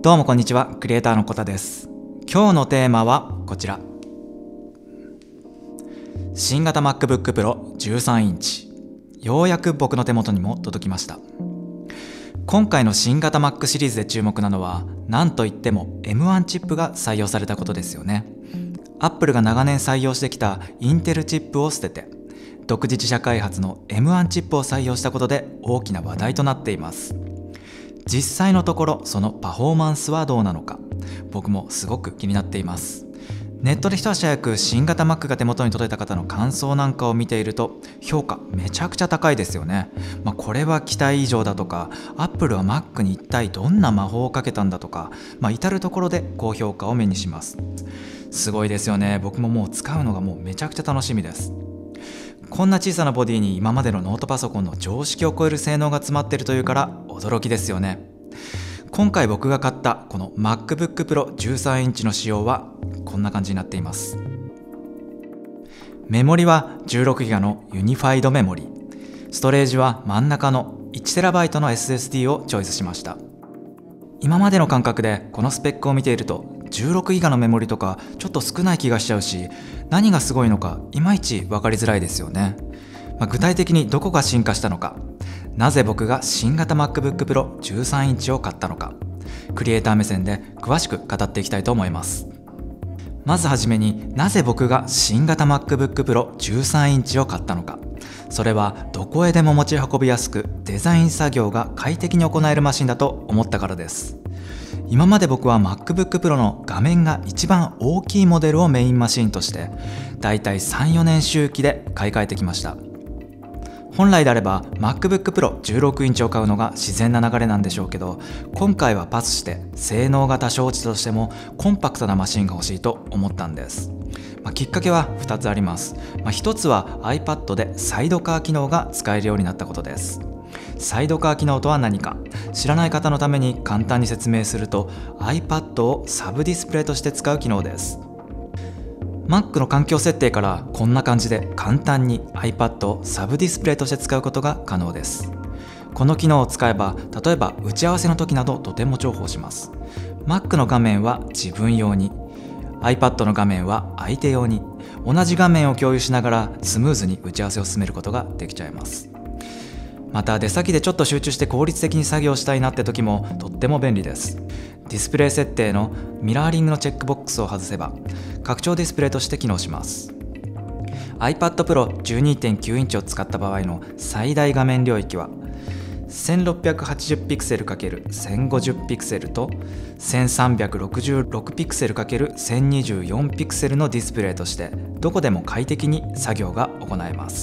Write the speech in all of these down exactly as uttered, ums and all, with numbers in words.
どうもこんにちは、クリエイターのコタです。今日のテーマはこちら。新型 MacBook Pro じゅうさんインチ、ようやく僕の手元にも届きました。今回の新型 Mac シリーズで注目なのは、なんといっても エムワン チップが採用されたことですよね。Apple が長年採用してきたインテルチップを捨てて、独自自社開発の エムワン チップを採用したことで大きな話題となっています。実際のところそのパフォーマンスはどうなのか、僕もすごく気になっています。ネットで一足早く新型 Mac が手元に届いた方の感想なんかを見ていると、評価めちゃくちゃ高いですよね。まあ、これは期待以上だとか、 Apple は Mac に一体どんな魔法をかけたんだとか、まあ、至る所で高評価を目にします。すごいですよね。僕ももう使うのがもうめちゃくちゃ楽しみです。こんな小さなボディに今までのノートパソコンの常識を超える性能が詰まっているというから驚きですよね。今回僕が買ったこの MacBook Pro じゅうさんインチの仕様はこんな感じになっています。メモリは じゅうろくギガ のユニファイドメモリ、ストレージは真ん中の いちテラバイト の エスエスディー をチョイスしました。今までの感覚でこのスペックを見ていると、じゅうろくギガ のメモリとかちょっと少ない気がしちゃうし、何がすごいのかいまいち分かりづらいですよね。まあ、具体的にどこが進化したのか、なぜ僕が新型 MacBook Pro じゅうさんインチを買ったのか、クリエイター目線で詳しく語っていきたいと思います。まずはじめに、なぜ僕が新型 MacBook Pro じゅうさんインチを買ったのか。それはどこへでも持ち運びやすく、デザイン作業が快適に行えるマシンだと思ったからです。今まで僕は MacBook Pro の画面が一番大きいモデルをメインマシンとして、だいたいさん、よねん周期で買い替えてきました。本来であれば MacBook Pro じゅうろくインチを買うのが自然な流れなんでしょうけど、今回はパスして性能が多少落ちたとしてもコンパクトなマシンが欲しいと思ったんです。まあ、きっかけはふたつあります。まあ、ひとつは iPad でサイドカー機能が使えるようになったことです。サイドカー機能とは何か、知らない方のために簡単に説明すると、 iPad をサブディスプレイとして使う機能です。Mac の環境設定からこんな感じで簡単に iPad をサブディスプレイとして使うことが可能です。この機能を使えば、例えば打ち合わせの時などとても重宝します。Mac の画面は自分用に、 iPad の画面は相手用に、同じ画面を共有しながらスムーズに打ち合わせを進めることができちゃいます。また出先でちょっと集中して効率的に作業したいなって時もとっても便利です。ディスプレイ設定のミラーリングのチェックボックスを外せば拡張ディスプレイとして機能します。 iPad Pro じゅうにてんきゅうインチを使った場合の最大画面領域は せんろっぴゃくはちじゅうピクセルかけるせんごじゅうピクセルと せんさんびゃくろくじゅうろくピクセルかけるせんにじゅうよんピクセルのディスプレイとして、どこでも快適に作業が行えます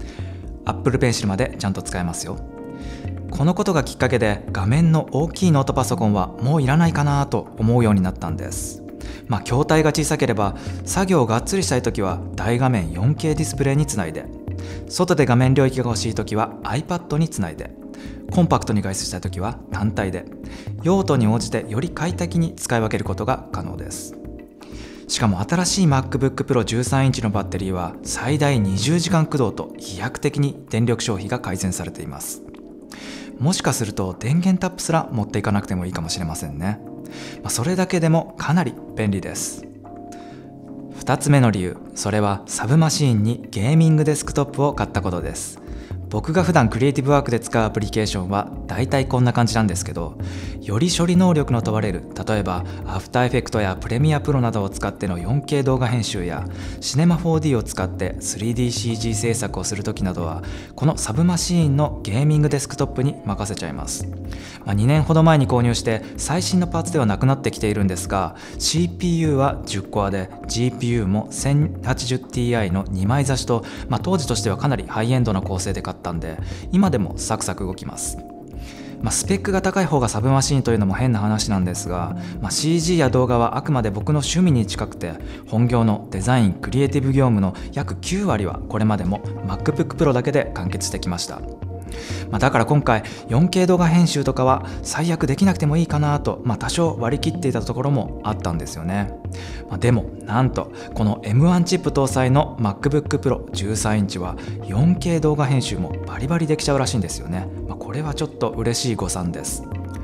。Apple Pencil までちゃんと使えますよ。このことがきっかけで、画面の大きいノートパソコンはもういらないかなと思うようになったんです。まあ筐体が小さければ、作業をがっつりしたいときは大画面 よんケー ディスプレイにつないで、外で画面領域が欲しいときは iPad につないで、コンパクトに外出したいときは単体で、用途に応じてより快適に使い分けることが可能です。しかも新しい MacBook Pro じゅうさんインチのバッテリーは最大にじゅうじかん駆動と飛躍的に電力消費が改善されています。もしかすると電源タップすら持っていかなくてもいいかもしれませんね。まあ、それだけでもかなり便利です。ふたつめの理由、それはサブマシーンにゲーミングデスクトップを買ったことです。僕が普段クリエイティブワークで使うアプリケーションはだいたいこんな感じなんですけど、より処理能力の問われる、例えばアフターエフェクトやプレミアプロなどを使っての よんケー 動画編集やシネマ フォーディー を使って スリーディーシージー 制作をするときなどは、このサブマシーンのゲーミングデスクトップに任せちゃいます。まあ、にねんほど前に購入して最新のパーツではなくなってきているんですが、 シーピーユー はじゅっコアで ジーピーユー も せんはちじゅうティーアイ のにまい差しと、まあ、当時としてはかなりハイエンドな構成で買ったんで、今でもサクサク動きます。まあ、スペックが高い方がサブマシンというのも変な話なんですが、まあ、シージー や動画はあくまで僕の趣味に近くて、本業のデザイン・クリエイティブ業務の約きゅうわりはこれまでも MacBook Pro だけで完結してきました。まあ、だから今回 よんケー 動画編集とかは最悪できなくてもいいかなと、まあ、多少割り切っていたところもあったんですよね。まあ、でもなんとこの エムワン チップ搭載の MacBook Pro じゅうさんインチは よんケー 動画編集もバリバリできちゃうらしいんですよね。まあ、これはちょっと嬉しい誤算です。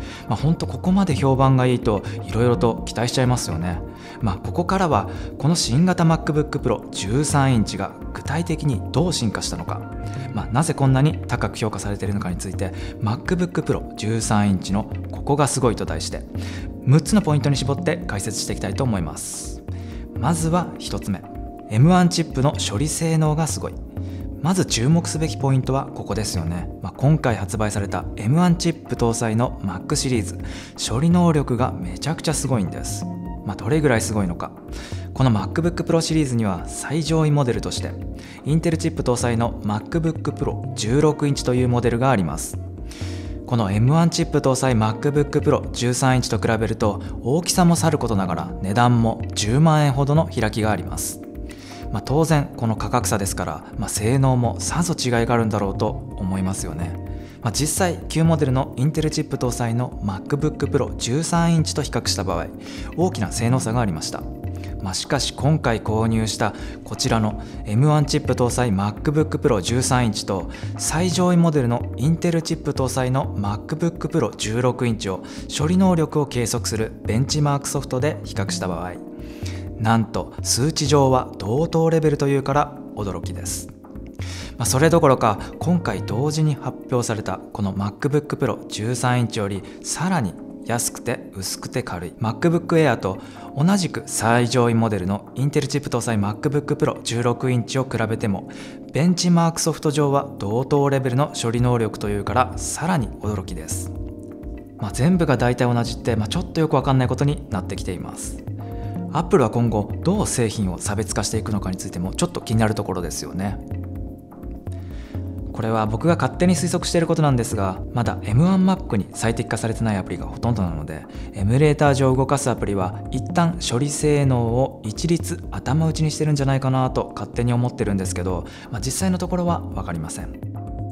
まあ、ほんとここまで評判がいいといろいろと期待しちゃいますよね。まあ、ここからはこの新型 MacBook Pro じゅうさんインチが具体的にどう進化したのか、まあ、なぜこんなに高く評価されているのかについて MacBook Pro じゅうさんインチのここがすごいと題してむっつのポイントに絞って解説していきたいと思います。まずはひとつめ、 エムワン チップの処理性能がすごい。まず注目すべきポイントはここですよね。まあ、今回発売された エムワン チップ搭載の Mac シリーズ、処理能力がめちゃくちゃすごいんです。まあ、どれぐらいすごいのか。この MacBook Pro シリーズには最上位モデルとしてインテルチップ搭載の MacBook Pro じゅうろくインチというモデルがあります。この エムワン チップ搭載 MacBook Pro じゅうさんインチと比べると大きさもさることながら値段もじゅうまんえんほどの開きがあります。まあ、当然この価格差ですから、まあ、性能もさぞ違いがあるんだろうと思いますよね。まあ、実際旧モデルのインテルチップ搭載の MacBook Pro じゅうさんインチと比較した場合大きな性能差がありました。まあ、しかし今回購入したこちらの エムワン チップ搭載 MacBook Pro じゅうさんインチと最上位モデルのインテルチップ搭載の MacBook Pro じゅうろくインチを処理能力を計測するベンチマークソフトで比較した場合、なんと数値上は同等レベルというから驚きです。まあ、それどころか今回同時に発表されたこの MacBook Pro じゅうさんインチよりさらに安くて薄くて軽い MacBook Air と同じく最上位モデルのインテルチップ搭載 MacBook Pro じゅうろくインチを比べてもベンチマークソフト上は同等レベルの処理能力というからさらに驚きです。まあ、全部が大体同じって、まあ、ちょっとよくわかんないことになってきています。アップルは今後どう製品を差別化していくのかについてもちょっと気になるところですよね。これは僕が勝手に推測していることなんですが、まだ エムワン Mac に最適化されてないアプリがほとんどなので、エムュレーター上動かすアプリは一旦処理性能を一律頭打ちにしてるんじゃないかなと勝手に思ってるんですけど、まあ、実際のところは分かりません。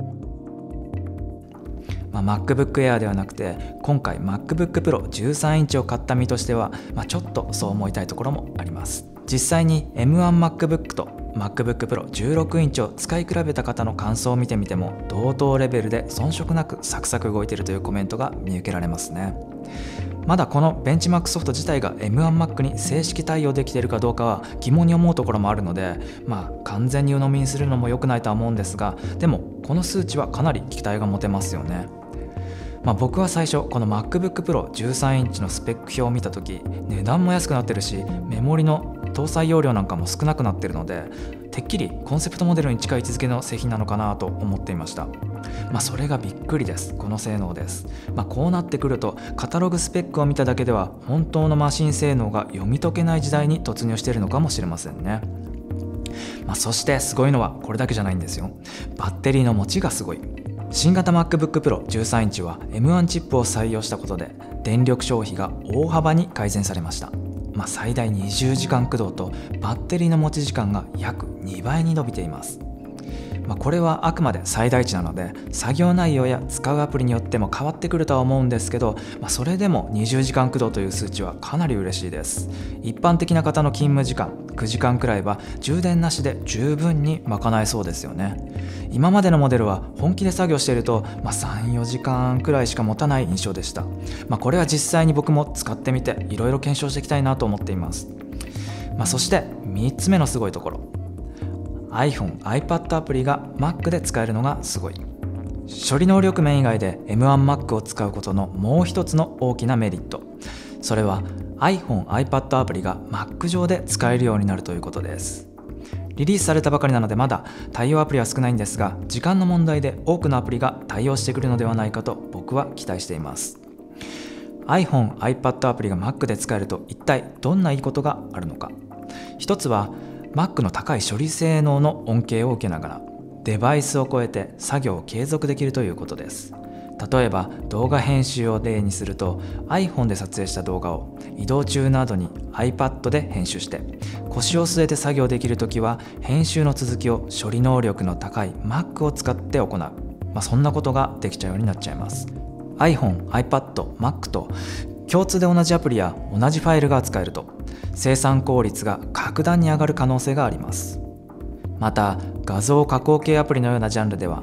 まあ、MacBook Air ではなくて今回 MacBook Pro じゅうさんインチを買った身としては、まあ、ちょっとそう思いたいところもあります。実際に エムワン MacBook と MacBook Pro じゅうろくインチを使い比べた方の感想を見てみても同等レベルで遜色なくサクサク動いているというコメントが見受けられますね。まだこのベンチマークソフト自体が エムワン Mac に正式対応できているかどうかは疑問に思うところもあるので、まあ完全に鵜呑みにするのも良くないとは思うんですが、でもこの数値はかなり期待が持てますよね。まあ、僕は最初この MacBook Pro じゅうさんインチのスペック表を見た時値段も安くなってるしメモリの搭載容量なんかも少なくなってるのでてっきりコンセプトモデルに近い位置づけの製品なのかなと思っていました。まあ、それがびっくりです。この性能です。まあ、こうなってくるとカタログスペックを見ただけでは本当のマシン性能が読み解けない時代に突入しているのかもしれませんね。まあ、そしてすごいのはこれだけじゃないんですよ。バッテリーの持ちがすごい。新型 MacBook Pro じゅうさんインチは エムワン チップを採用したことで電力消費が大幅に改善されました。まあ、最大にじゅうじかん駆動とバッテリーの持ち時間が約にばいに伸びています。まあ、これはあくまで最大値なので作業内容や使うアプリによっても変わってくるとは思うんですけど、まあ、それでもにじゅうじかん駆動という数値はかなり嬉しいです。一般的な方の勤務時間くじかんくらいは充電なしで十分に賄えそうですよね。今までのモデルは本気で作業していると、まあ、さん、よじかんくらいしか持たない印象でした。まあ、これは実際に僕も使ってみていろいろ検証していきたいなと思っています。まあ、そしてみっつめのすごいところ、iPhone、iPad アプリが Mac で使えるのがすごい。処理能力面以外で エムワン Mac を使うことのもう一つの大きなメリット、それは iPhone、iPad アプリが Mac 上で使えるようになるということです。リリースされたばかりなのでまだ対応アプリは少ないんですが、時間の問題で多くのアプリが対応してくるのではないかと僕は期待しています。iPhone、iPad アプリが Mac で使えると一体どんないいことがあるのか。一つは Mac の高い処理性能の恩恵を受けながらデバイスを超えて作業を継続できるということです。例えば動画編集を例にすると iPhone で撮影した動画を移動中などに iPad で編集して腰を据えて作業できるときは編集の続きを処理能力の高い Mac を使って行う、まあ、そんなことができちゃうようになっちゃいます。 iPhone、iPad、Mac と共通で同じアプリや同じファイルが使えると生産効率が格段に上がる可能性があります。また画像加工系アプリのようなジャンルでは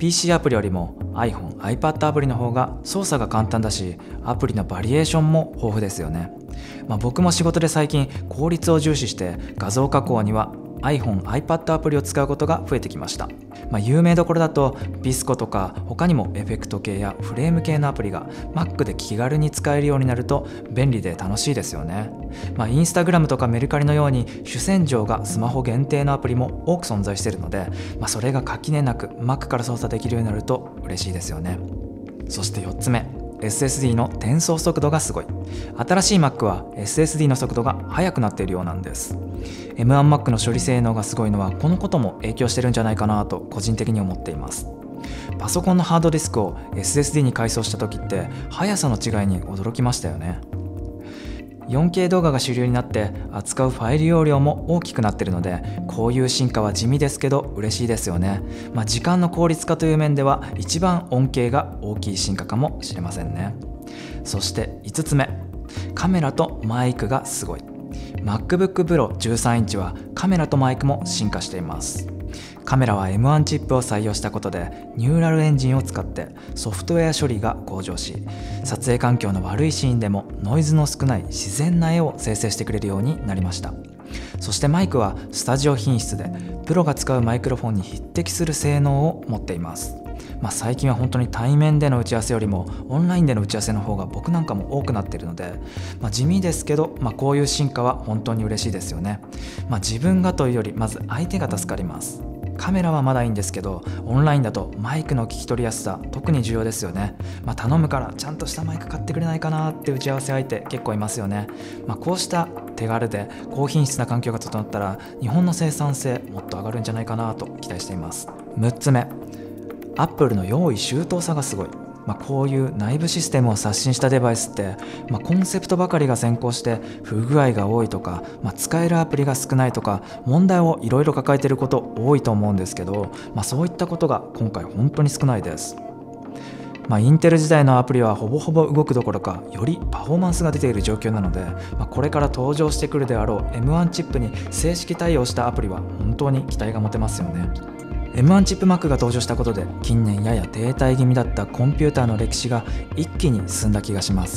ピーシー アプリよりも iPhone、iPad アプリの方が操作が簡単だし、アプリのバリエーションも豊富ですよね。まあ、僕も仕事で最近効率を重視して画像加工には iPhone、iPad アプリを使うことが増えてきました。まあ、有名どころだとビスコとか他にもエフェクト系やフレーム系のアプリが Mac で気軽に使えるようになると便利で楽しいですよね。まあ、Instagram とかメルカリのように主戦場がスマホ限定のアプリも多く存在しているので、まあ、それが垣根なく Mac から操作できるようになると嬉しいですよね。そしてよっつめ、エスエスディー の転送速度がすごい。新しい Mac は エスエスディー の速度が速くなっているようなんです。 エムワン Mac の処理性能がすごいのはこのことも影響してるんじゃないかなと個人的に思っています。パソコンのハードディスクを エスエスディー に改装した時って速さの違いに驚きましたよね。よんケー 動画が主流になって扱うファイル容量も大きくなっているので、こういう進化は地味ですけど嬉しいですよね。まあ、時間の効率化という面では一番恩恵が大きい進化かもしれませんね。そしていつつめ、カメラとマイクがすごい。 MacBook Pro じゅうさんインチはカメラとマイクも進化しています。カメラは エムワン チップを採用したことでニューラルエンジンを使ってソフトウェア処理が向上し、撮影環境の悪いシーンでもノイズの少ない自然な絵を生成してくれるようになりました。そしてマイクはスタジオ品質でプロが使うマイクロフォンに匹敵する性能を持っています。まあ、最近は本当に対面での打ち合わせよりもオンラインでの打ち合わせの方が僕なんかも多くなっているので、まあ、地味ですけど、まあ、こういう進化は本当に嬉しいですよね。まあ、自分がというよりまず相手が助かります。カメラはまだいいんですけど、オンラインだとマイクの聞き取りやすさ特に重要ですよね。まあ、頼むからちゃんとしたマイク買ってくれないかなって打ち合わせ相手結構いますよね。まあ、こうした手軽で高品質な環境が整ったら日本の生産性もっと上がるんじゃないかなと期待しています。むっつめ、アップルの用意周到さがすごい。まあ、こういう内部システムを刷新したデバイスって、まあ、コンセプトばかりが先行して不具合が多いとか、まあ、使えるアプリが少ないとか問題をいろいろ抱えていること多いと思うんですけど、まあ、そういったことが今回本当に少ないです。まあ、インテル時代のアプリはほぼほぼ動くどころかよりパフォーマンスが出ている状況なので、まあ、これから登場してくるであろう エムワン チップに正式対応したアプリは本当に期待が持てますよね。エムワン チップ Mac が登場したことで近年やや停滞気味だったコンピューターの歴史が一気に進んだ気がします。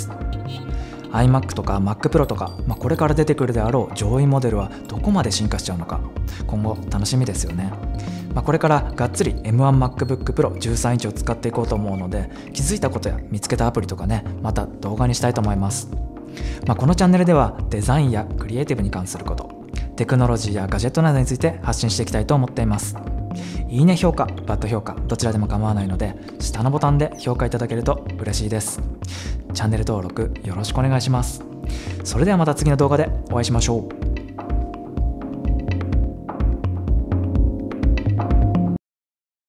iMac とか Mac Pro とか、まあ、これから出てくるであろう上位モデルはどこまで進化しちゃうのか今後楽しみですよね。まあ、これからがっつり エムワン MacBook Pro じゅうさんインチを使っていこうと思うので、気づいたことや見つけたアプリとかね、また動画にしたいと思います。まあ、このチャンネルではデザインやクリエイティブに関すること、テクノロジーやガジェットなどについて発信していきたいと思っています。いいね評価、バッド評価、どちらでも構わないので下のボタンで評価いただけると嬉しいです。チャンネル登録よろしくお願いします。それではまた次の動画でお会いしましょう。